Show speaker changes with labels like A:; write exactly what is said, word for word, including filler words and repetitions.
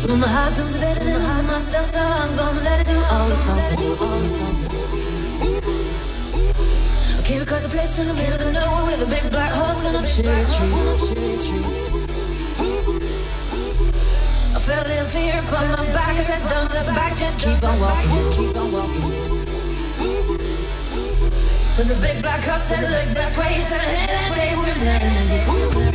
A: When my heart knows better than I myself, so I'm gonna let it do all the talking. I came across a place in the middle of nowhere with a big black horse and a cherry tree. I felt a little fear upon my back. I said, don't look back, just keep on walking, just keep on walking. But the big black horse said, look this way. He said, hey, that way, we're there.